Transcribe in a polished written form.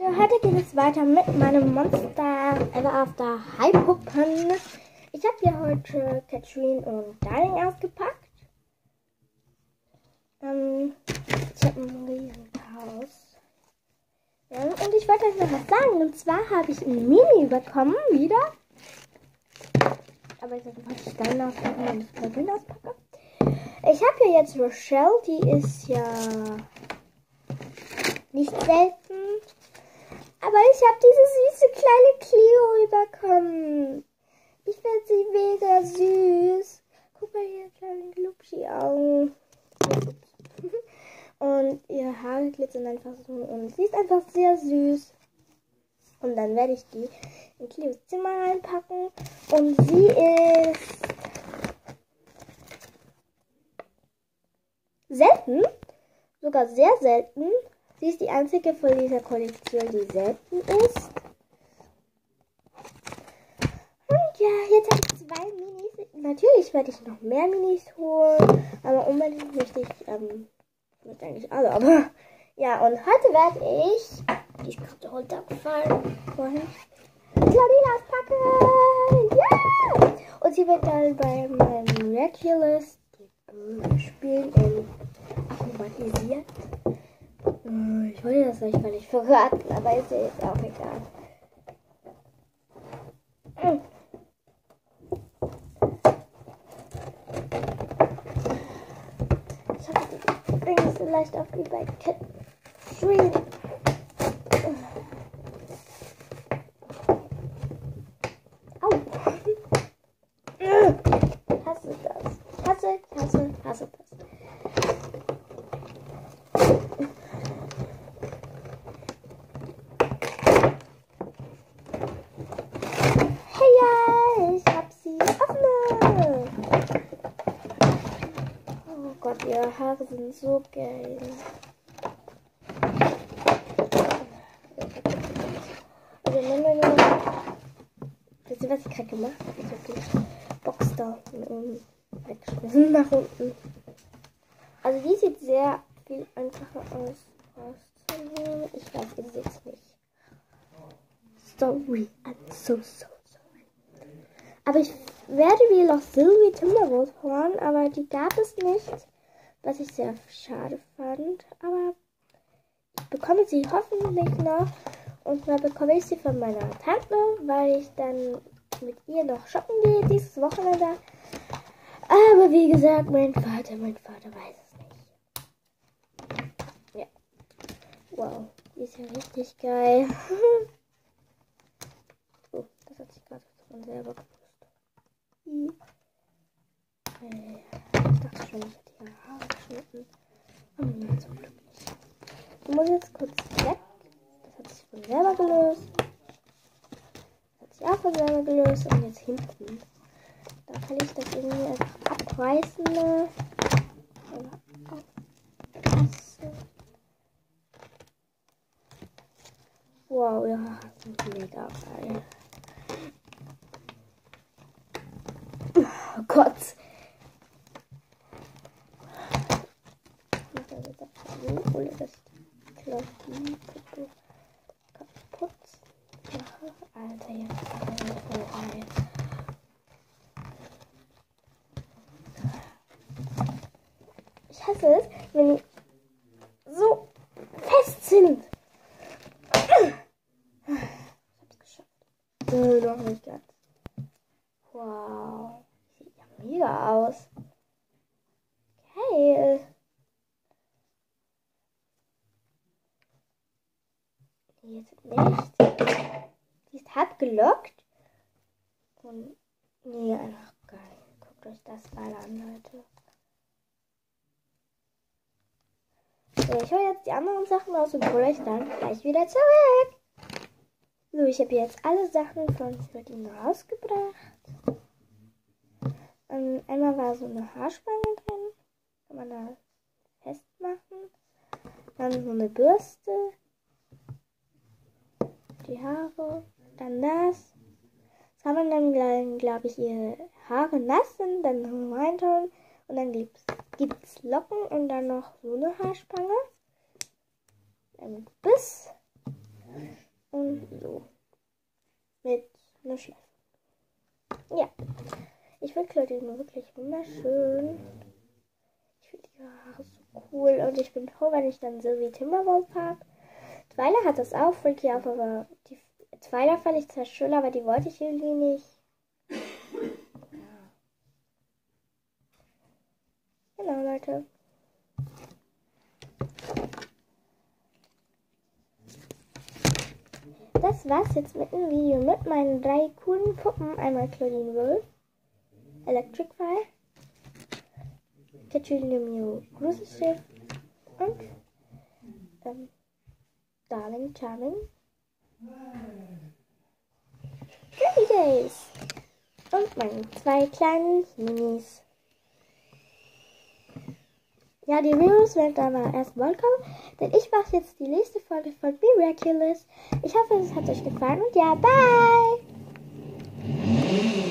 Heute geht es weiter mit meinem Monster Ever After Hype Puppen. Ich habe hier heute Katrine und Darling ausgepackt. Ich habe ein Riesenhaus. Ja, und ich wollte euch noch was sagen. Und zwar habe ich ein Mini bekommen, wieder. Aber ich sage, was ich dann auspacken, wenn ich Katrine auspacke. Ich habe hier jetzt Rochelle, die ist ja nicht selten. Aber ich habe diese süße kleine Cleo bekommen. Ich finde sie mega süß. Guck mal hier, kleine Glubschi-Augen. Und ihre Haare glitzern einfach so. Und sie ist einfach sehr süß. Und dann werde ich die in Cleos Zimmer reinpacken. Und sie ist selten. Sogar sehr selten. Sie ist die einzige von dieser Kollektion, die selten ist. Und ja, jetzt habe ich 2 Minis. Natürlich werde ich noch mehr Minis holen. Aber unbedingt möchte ich, mit eigentlich alle. Aber ja, und heute werde ich, die ist gerade runtergefallen vorhin, Claudine auspacken. Ja! Und sie wird dann bei meinem Regulus spielen in automatisiert. Ich wollte das euch gar nicht verraten, aber ist ja jetzt auch egal. Ich habe die Dinge so leicht auf wie bei Katrine. Au! Hasse das. Hasse das. Ihre Haare sind so geil. Also wisst ihr, was ich gerade gemacht habe? Ich habe die Box da weggeschmissen nach unten. Also die sieht sehr viel einfacher aus. Ich weiß, ihr seht es nicht. Sorry, I'm so sorry. Aber ich werde wie noch Sylvie Timberwolf holen, aber die gab es nicht. Was ich sehr schade fand. Aber ich bekomme sie hoffentlich noch. Und dann bekomme ich sie von meiner Tante, weil ich dann mit ihr noch shoppen gehe dieses Wochenende. Aber wie gesagt, mein Vater weiß es nicht. Ja. Wow, die ist ja richtig geil. Oh, das hat sich gerade von selber gelöst. Ich dachte schon, ich hätte ihre Haare geschnitten. Aber nein, zum Glück nicht. Ich muss jetzt kurz weg. Das hat sich von selber gelöst. Das hat sich auch von selber gelöst. Und jetzt hinten. Da kann ich das irgendwie einfach abreißen. Wow, ja, das ist mega geil. Oh Gott. Oder das Claudine kaputt mache. Alter, jetzt voll geil. Ich hasse es, wenn die so fest sind. Ich hab's geschafft. Noch nicht ganz. Wow. Sieht ja mega aus. Geil. Jetzt nicht. Die ist hart gelockt. Und nee, einfach geil. Guckt euch das mal an, Leute. So, ich hole jetzt die anderen Sachen aus und hole euch dann gleich wieder zurück. So, ich habe jetzt alle Sachen von Claudine rausgebracht. Einmal war so eine Haarspange drin. Kann man da festmachen. Dann so eine Bürste. Die Haare, dann das. Das kann man dann, glaube ich, ihre Haare nass sind, dann reintun und dann gibt's Locken und dann noch so eine Haarspange. Dann Biss. mit einer Schleife. Ja, ich finde Claudine wirklich wunderschön. Ich finde ihre Haare so cool und ich bin froh, wenn ich dann Sylvie Timberwolf habe. Twyla hat das auch, Freaky auch, aber die Twyla fand ich zwar schön, aber die wollte ich irgendwie nicht. Genau, Leute. Das war's jetzt mit dem Video mit meinen 3 coolen Puppen. Einmal Claudine Wolf, Electric Fire, Katrina Mew Gruselschiff und Darling Charming. Happy Days! Und meine 2 kleinen Minis. Ja, die Videos werden aber erst morgen kommen, denn ich mache jetzt die nächste Folge von Miraculous. Ich hoffe, es hat euch gefallen und ja, bye!